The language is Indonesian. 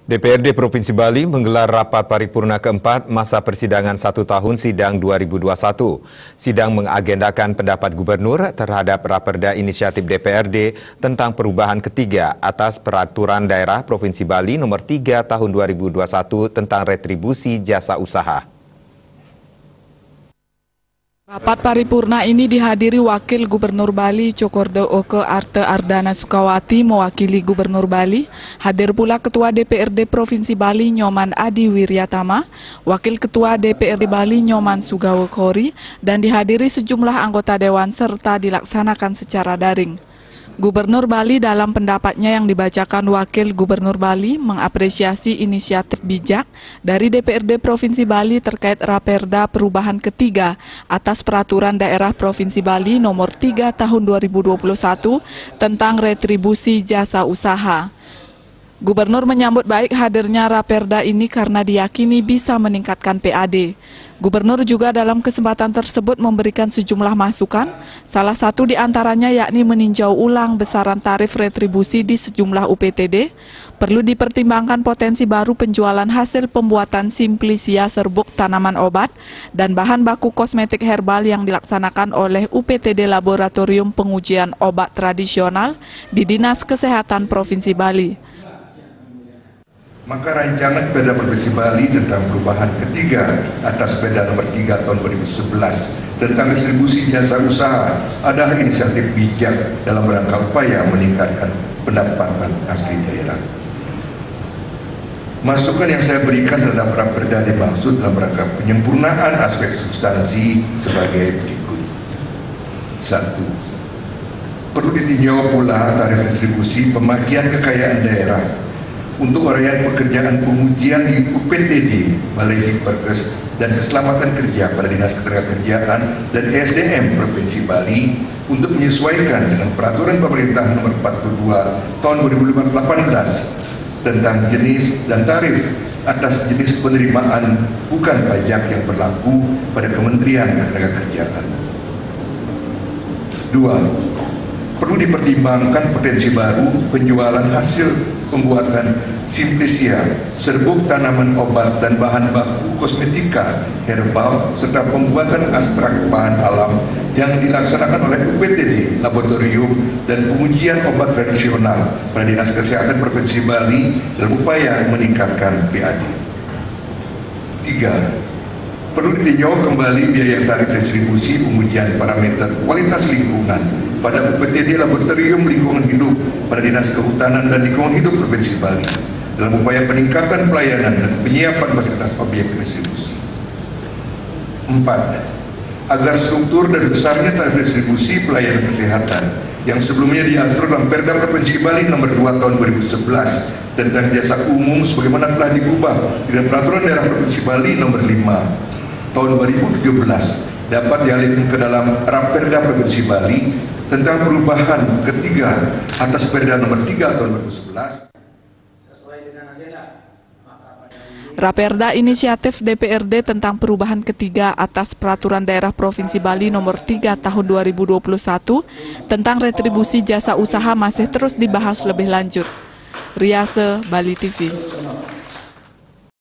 DPRD Provinsi Bali menggelar rapat paripurna keempat masa persidangan 1 tahun sidang 2021. Sidang mengagendakan pendapat gubernur terhadap Raperda Inisiatif DPRD tentang perubahan ketiga atas Peraturan Daerah Provinsi Bali Nomor 3 Tahun 2021 tentang retribusi jasa usaha. Rapat paripurna ini dihadiri Wakil Gubernur Bali Cokordo Oke Arte Ardana Sukawati mewakili Gubernur Bali, hadir pula Ketua DPRD Provinsi Bali Nyoman Adi Wiryatama, Wakil Ketua DPRD Bali Nyoman Sugawo Kori, dan dihadiri sejumlah anggota Dewan serta dilaksanakan secara daring. Gubernur Bali dalam pendapatnya yang dibacakan Wakil Gubernur Bali mengapresiasi inisiatif bijak dari DPRD Provinsi Bali terkait Raperda perubahan ketiga atas Peraturan Daerah Provinsi Bali Nomor 3 Tahun 2021 tentang retribusi jasa usaha. Gubernur menyambut baik hadirnya Raperda ini karena diyakini bisa meningkatkan PAD. Gubernur juga dalam kesempatan tersebut memberikan sejumlah masukan, salah satu diantaranya yakni meninjau ulang besaran tarif retribusi di sejumlah UPTD, perlu dipertimbangkan potensi baru penjualan hasil pembuatan Simplicia serbuk tanaman obat dan bahan baku kosmetik herbal yang dilaksanakan oleh UPTD Laboratorium Pengujian Obat Tradisional di Dinas Kesehatan Provinsi Bali. Maka rancangan Perda Provinsi Bali tentang perubahan ketiga atas Perda Nomor 3 Tahun 2011 tentang distribusi jasa usaha adalah inisiatif bijak dalam rangka upaya meningkatkan pendapatan asli daerah. Masukan yang saya berikan terhadap Raperda dimaksud dalam rangka penyempurnaan aspek substansi sebagai berikut. 1. Perlu ditinjau pula tarif distribusi pemakaian kekayaan daerah untuk uraian pekerjaan pengujian di UPTD, Balai Hipperkes dan Keselamatan Kerja pada Dinas Ketenagakerjaan dan SDM Provinsi Bali untuk menyesuaikan dengan Peraturan Pemerintah Nomor 42 Tahun 2018 tentang jenis dan tarif atas jenis penerimaan bukan pajak yang berlaku pada Kementerian Ketenagakerjaan. 2. Perlu dipertimbangkan potensi baru penjualan hasil pembuatan Simplicia, serbuk tanaman obat dan bahan baku kosmetika herbal serta pembuatan ekstrak bahan alam yang dilaksanakan oleh UPTD Laboratorium dan Pengujian Obat Tradisional pada Dinas Kesehatan Provinsi Bali dalam upaya meningkatkan PAD. 3. Perlu ditinjau kembali biaya tarif distribusi pengujian parameter kualitas lingkungan pada UPTD Laboratorium Lingkungan Hidup pada Dinas Kehutanan dan Lingkungan Hidup Provinsi Bali dalam upaya peningkatan pelayanan dan penyiapan fasilitas objek distribusi. 4. Agar struktur dan besarnya tarif distribusi pelayanan kesehatan yang sebelumnya diatur dalam Perda Provinsi Bali Nomor 2 Tahun 2011 tentang jasa umum sebagaimana telah diubah dengan Peraturan Daerah Provinsi Bali Nomor 5 Tahun 2017 dapat dialihkan ke dalam Raperda Provinsi Bali tentang perubahan ketiga atas Perda Nomor 3 Tahun 2011. Raperda Inisiatif DPRD tentang perubahan ketiga atas Peraturan Daerah Provinsi Bali Nomor 3 Tahun 2021 tentang retribusi jasa usaha masih terus dibahas lebih lanjut. Riase, Bali TV.